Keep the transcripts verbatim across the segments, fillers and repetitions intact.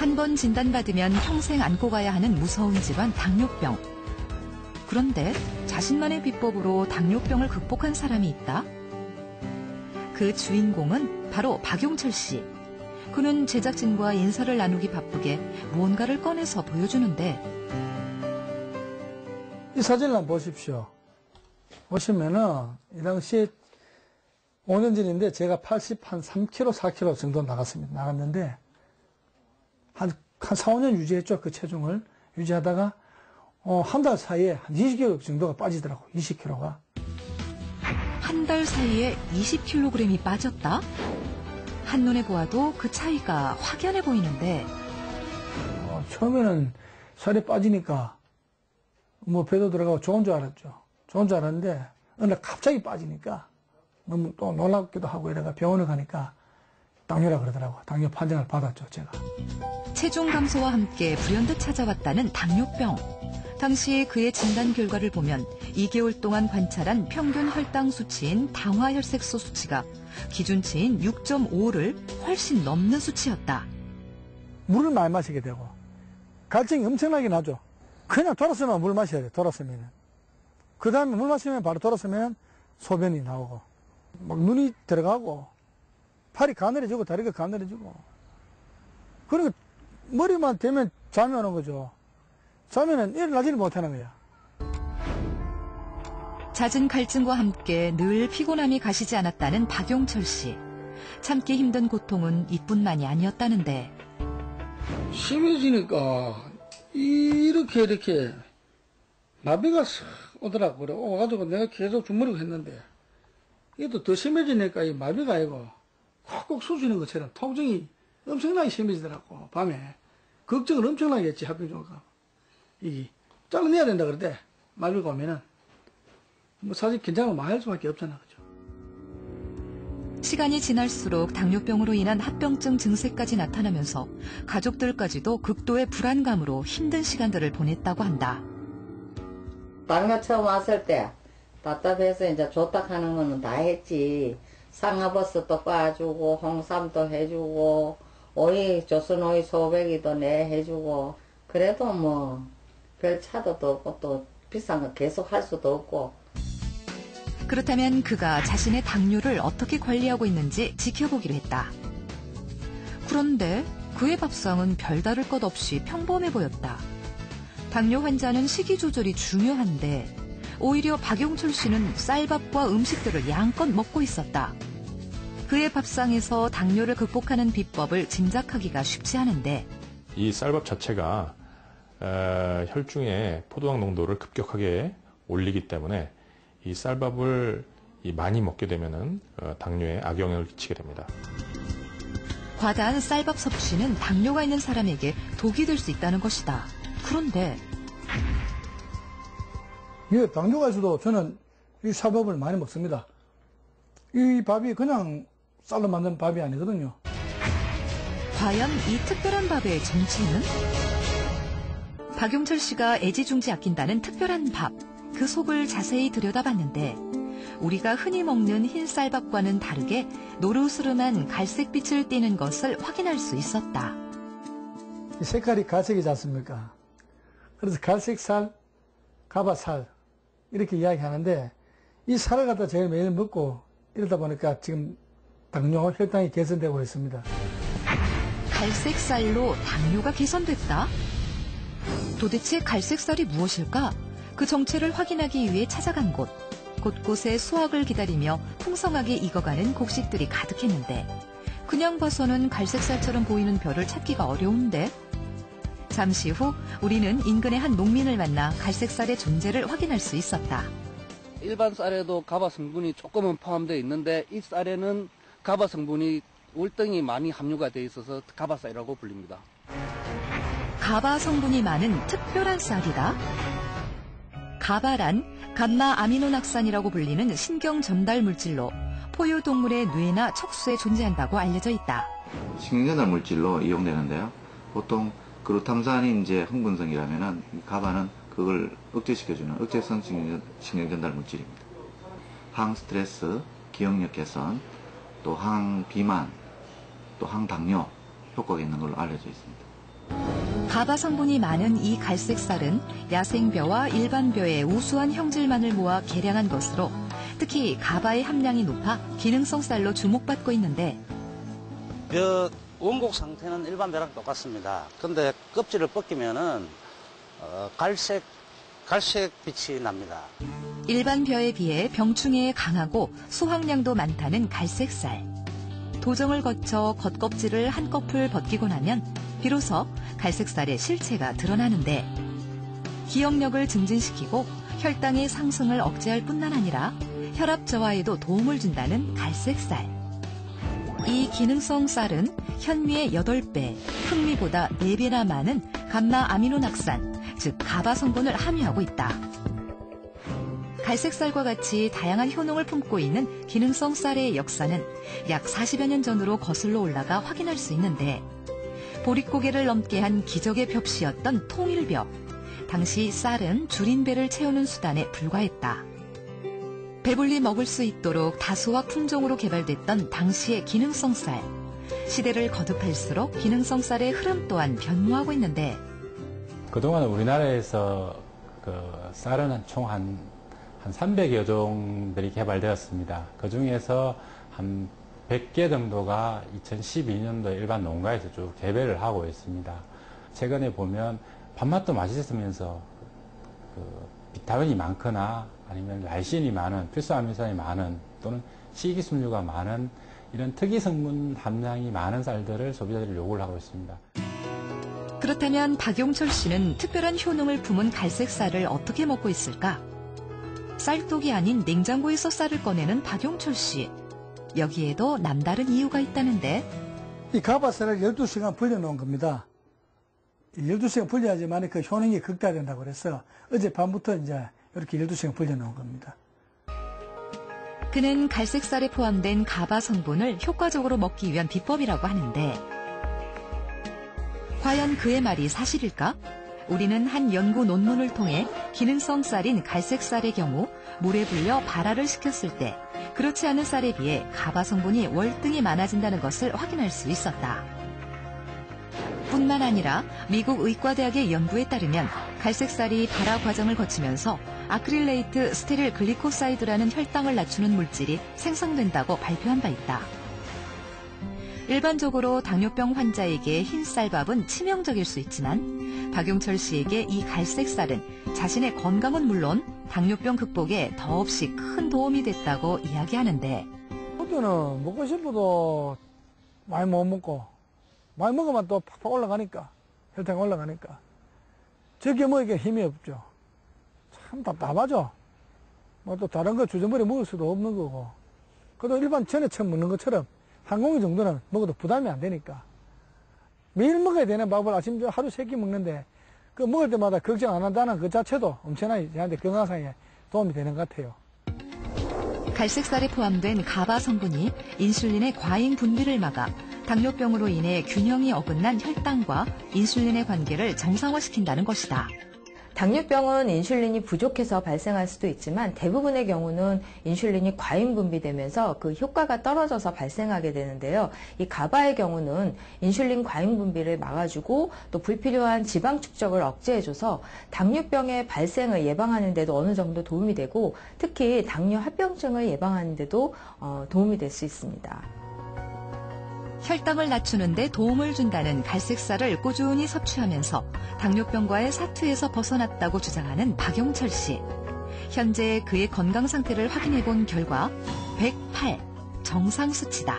한 번 진단받으면 평생 안고 가야 하는 무서운 질환 당뇨병. 그런데 자신만의 비법으로 당뇨병을 극복한 사람이 있다. 그 주인공은 바로 박용철 씨. 그는 제작진과 인사를 나누기 바쁘게 무언가를 꺼내서 보여주는데 이 사진을 한번 보십시오. 보시면은 이 당시에 오 년 전인데 제가 팔십삼 킬로그램, 사 킬로그램 정도 나갔습니다. 나갔는데 한, 한 사, 오 년 유지했죠. 그 체중을 유지하다가 어, 한 달 사이에 한 이십 킬로그램 정도가 빠지더라고. 이십 킬로그램가. 한 달 사이에 이십 킬로그램이 빠졌다? 한눈에 보아도 그 차이가 확연해 보이는데 어, 처음에는 살이 빠지니까 뭐 배도 들어가고 좋은 줄 알았죠. 좋은 줄 알았는데 어느 날 갑자기 빠지니까 너무 또 놀랍기도 하고 이래가 병원을 가니까 당뇨라 그러더라고. 당뇨 판정을 받았죠, 제가. 체중 감소와 함께 불현듯 찾아왔다는 당뇨병. 당시 그의 진단 결과를 보면 이 개월 동안 관찰한 평균 혈당 수치인 당화혈색소 수치가 기준치인 육 점 오를 훨씬 넘는 수치였다. 물을 많이 마시게 되고 갈증이 엄청나게 나죠. 그냥 돌았으면 물 마셔야 돼, 돌았으면. 그 다음에 물 마시면 바로 돌았으면 소변이 나오고 막 눈이 들어가고 팔이 가늘어지고 다리가 가늘어지고 그리고 머리만 대면 잠이 오는 거죠. 자면은 일어나지를 못하는 거야. 잦은 갈증과 함께 늘 피곤함이 가시지 않았다는 박용철 씨. 참기 힘든 고통은 이뿐만이 아니었다는데. 심해지니까 이렇게 이렇게 마비가 싹 오더라고. 그래 와가지고 내가 계속 주무르고 했는데 이게 또 더 심해지니까 이 마비가 아니고 콕콕 쑤시는 것처럼 통증이 엄청나게 심해지더라고. 밤에 걱정을 엄청나게 했지. 합병증가 이 잘라내야 된다 그럴 때 마비가 오면은 뭐 사실 긴장을 많이 할 수밖에 없잖아. 그죠? 시간이 지날수록 당뇨병으로 인한 합병증 증세까지 나타나면서 가족들까지도 극도의 불안감으로 힘든 시간들을 보냈다고 한다. 당뇨 처음 왔을 때 답답해서 이제 좋다 하는 거는 다 했지. 상하버섯도 꽈주고 홍삼도 해주고 오이 조선오이 소백이도 내 해주고 그래도 뭐 별 차도도 없고 또 비싼 거 계속 할 수도 없고. 그렇다면 그가 자신의 당뇨를 어떻게 관리하고 있는지 지켜보기로 했다. 그런데 그의 밥상은 별다를 것 없이 평범해 보였다. 당뇨 환자는 식이 조절이 중요한데 오히려 박용철 씨는 쌀밥과 음식들을 양껏 먹고 있었다. 그의 밥상에서 당뇨를 극복하는 비법을 짐작하기가 쉽지 않은데 이 쌀밥 자체가 어, 혈중의 포도당 농도를 급격하게 올리기 때문에 이 쌀밥을 이 많이 먹게 되면은 어, 당뇨에 악영향을 끼치게 됩니다. 과다한 쌀밥 섭취는 당뇨가 있는 사람에게 독이 될 수 있다는 것이다. 그런데 예, 당뇨가 있어도 저는 이 쌀밥을 많이 먹습니다. 이 밥이 그냥 쌀로 만든 밥이 아니거든요. 과연 이 특별한 밥의 정체는? 박용철 씨가 애지중지 아낀다는 특별한 밥. 그 속을 자세히 들여다봤는데 우리가 흔히 먹는 흰 쌀밥과는 다르게 노르스름한 갈색빛을 띠는 것을 확인할 수 있었다. 이 색깔이 갈색이지 않습니까? 그래서 갈색살, 가바살 이렇게 이야기하는데 이 살을 갖다 제일 매일 먹고 이러다 보니까 지금 당뇨 혈당이 개선되고 있습니다. 갈색 쌀로 당뇨가 개선됐다? 도대체 갈색 쌀이 무엇일까? 그 정체를 확인하기 위해 찾아간 곳. 곳곳에 수확을 기다리며 풍성하게 익어가는 곡식들이 가득했는데 그냥 봐서는 갈색 쌀처럼 보이는 별을 찾기가 어려운데 잠시 후 우리는 인근의 한 농민을 만나 갈색 쌀의 존재를 확인할 수 있었다. 일반 쌀에도 가바 성분이 조금은 포함되어 있는데 이 쌀에는 가바 성분이 월등히 많이 함유가 되어 있어서 가바쌀이라고 불립니다. 가바 성분이 많은 특별한 쌀이다. 가바란 감마 아미노낙산이라고 불리는 신경 전달 물질로 포유동물의 뇌나 척수에 존재한다고 알려져 있다. 신경전달 물질로 이용되는데요. 보통 그루탐산이 이제 흥분성이라면은 가바는 그걸 억제시켜주는 억제성 신경전달 물질입니다. 항스트레스, 기억력 개선, 또 항비만, 또 항당뇨 효과가 있는 걸로 알려져 있습니다. 가바 성분이 많은 이 갈색쌀은 야생벼와 일반벼의 우수한 형질만을 모아 개량한 것으로 특히 가바의 함량이 높아 기능성 쌀로 주목받고 있는데 벼 원곡 상태는 일반 벼랑 똑같습니다. 근데 껍질을 벗기면은 어, 갈색 갈색 빛이 납니다. 일반 벼에 비해 병충해에 강하고 수확량도 많다는 갈색쌀. 도정을 거쳐 겉껍질을 한꺼풀 벗기고 나면 비로소 갈색쌀의 실체가 드러나는데 기억력을 증진시키고 혈당의 상승을 억제할 뿐만 아니라 혈압 저하에도 도움을 준다는 갈색쌀. 이 기능성 쌀은 현미의 여덟 배, 흑미보다 네 배나 많은 감마 아미노낙산, 즉 가바 성분을 함유하고 있다. 갈색쌀과 같이 다양한 효능을 품고 있는 기능성 쌀의 역사는 약 사십여 년 전으로 거슬러 올라가 확인할 수 있는데 보릿고개를 넘게 한 기적의 벽시였던 통일벼. 당시 쌀은 줄인 배를 채우는 수단에 불과했다. 배불리 먹을 수 있도록 다수와 품종으로 개발됐던 당시의 기능성 쌀. 시대를 거듭할수록 기능성 쌀의 흐름 또한 변모하고 있는데 그동안 우리나라에서 그 쌀은 총 한 한 삼백여 종들이 개발되었습니다. 그 중에서 한 백 개 정도가 이천십이 년도에 일반 농가에서 쭉 개발을 하고 있습니다. 최근에 보면 밥맛도 맛있으면서 그 비타민이 많거나 아니면 라이신이 많은, 필수아미노산이 많은 또는 식이섬유가 많은 이런 특이 성분 함량이 많은 쌀들을 소비자들이 요구를 하고 있습니다. 그렇다면 박용철 씨는 특별한 효능을 품은 갈색쌀을 어떻게 먹고 있을까? 쌀독이 아닌 냉장고에서 쌀을 꺼내는 박용철 씨. 여기에도 남다른 이유가 있다는데 이 가바쌀을 열두 시간 불려놓은 겁니다. 열두 시간 불려야지만 그 효능이 극대화된다고 그래서 어젯밤부터 이제 이렇게 열두 시간 불려놓은 겁니다. 그는 갈색쌀에 포함된 가바 성분을 효과적으로 먹기 위한 비법이라고 하는데 과연 그의 말이 사실일까? 우리는 한 연구 논문을 통해 기능성 쌀인 갈색쌀의 경우 물에 불려 발화를 시켰을 때 그렇지 않은 쌀에 비해 가바 성분이 월등히 많아진다는 것을 확인할 수 있었다. 뿐만 아니라 미국 의과대학의 연구에 따르면 갈색쌀이 발화 과정을 거치면서 아크릴레이트 스테릴 글리코사이드라는 혈당을 낮추는 물질이 생성된다고 발표한 바 있다. 일반적으로 당뇨병 환자에게 흰 쌀밥은 치명적일 수 있지만 박용철 씨에게 이 갈색쌀은 자신의 건강은 물론 당뇨병 극복에 더없이 큰 도움이 됐다고 이야기하는데 그때는 먹고 싶어도 많이 못 먹고 많이 먹으면 또 팍팍 올라가니까 혈당이 올라가니까 적게 먹으니까 힘이 없죠. 참 답답하죠. 뭐 또 다른 거 주저머리 먹을 수도 없는 거고 그래도 일반 전에처럼 먹는 것처럼 한 공기 정도는 먹어도 부담이 안 되니까 매일 먹어야 되는 밥을 아침 하루 세 끼 먹는데 그 먹을 때마다 걱정 안 한다는 그 자체도 엄청나게 저한테 건강상에 도움이 되는 것 같아요. 갈색쌀에 포함된 가바 성분이 인슐린의 과잉 분비를 막아 당뇨병으로 인해 균형이 어긋난 혈당과 인슐린의 관계를 정상화시킨다는 것이다. 당뇨병은 인슐린이 부족해서 발생할 수도 있지만 대부분의 경우는 인슐린이 과잉 분비되면서 그 효과가 떨어져서 발생하게 되는데요. 이 가바의 경우는 인슐린 과잉 분비를 막아주고 또 불필요한 지방 축적을 억제해줘서 당뇨병의 발생을 예방하는 데도 어느 정도 도움이 되고 특히 당뇨 합병증을 예방하는 데도 어, 도움이 될 수 있습니다. 혈당을 낮추는 데 도움을 준다는 갈색쌀을 꾸준히 섭취하면서 당뇨병과의 사투에서 벗어났다고 주장하는 박용철 씨. 현재 그의 건강 상태를 확인해 본 결과 백팔, 정상 수치다.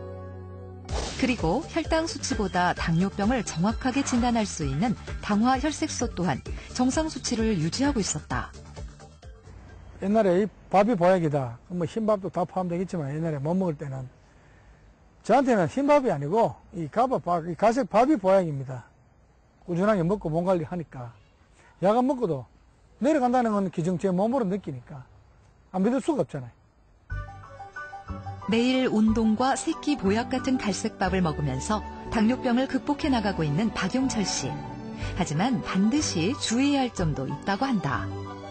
그리고 혈당 수치보다 당뇨병을 정확하게 진단할 수 있는 당화 혈색소 또한 정상 수치를 유지하고 있었다. 옛날에 이 밥이 보약이다. 뭐 흰밥도 다 포함되겠지만 옛날에 못 먹을 때는 저한테는 흰밥이 아니고 이 가밥, 이 갈색 밥이 보약입니다. 꾸준하게 먹고 몸 관리하니까 약 안 먹고도 내려간다는 건 기정 제 몸으로 느끼니까 안 믿을 수가 없잖아요. 매일 운동과 새끼 보약 같은 갈색밥을 먹으면서 당뇨병을 극복해 나가고 있는 박용철 씨. 하지만 반드시 주의해야 할 점도 있다고 한다.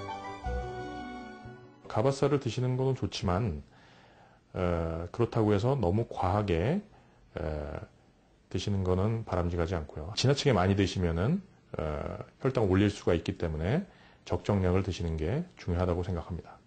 가바쌀을 드시는 건 좋지만 어, 그렇다고 해서 너무 과하게 에, 드시는 거는 바람직하지 않고요. 지나치게 많이 드시면은 혈당을 올릴 수가 있기 때문에 적정량을 드시는 게 중요하다고 생각합니다.